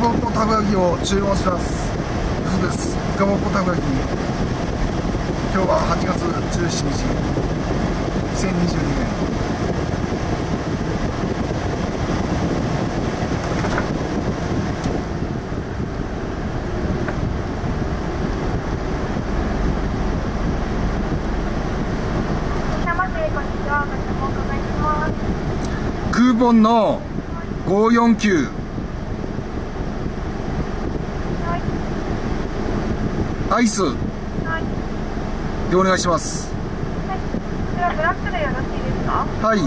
ぼっこたこ焼きを注文します。嘘です。いかぼっこたこ焼き。今日は8月17日2022年。クーポンの549アイスでお願いします。 はい、こちらブラックでよろしいですか？ はい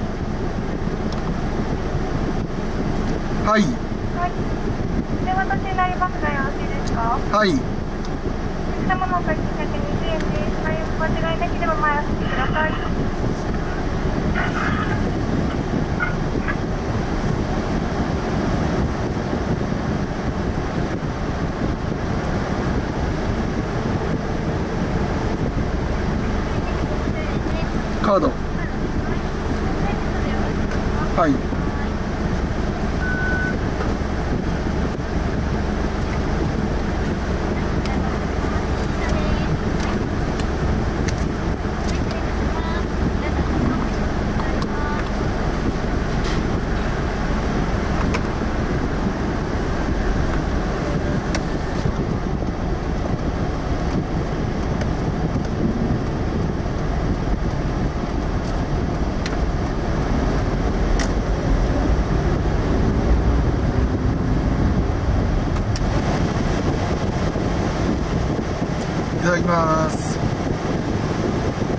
はいはい。で、私になりますがよろしいですか？ はい。 お客様のお会計120円です。はい、お間違いなければ前を振ってください。 カード。はい。いただきます。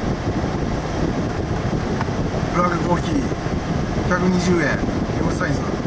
ブラックコーヒー120円 M サイズ。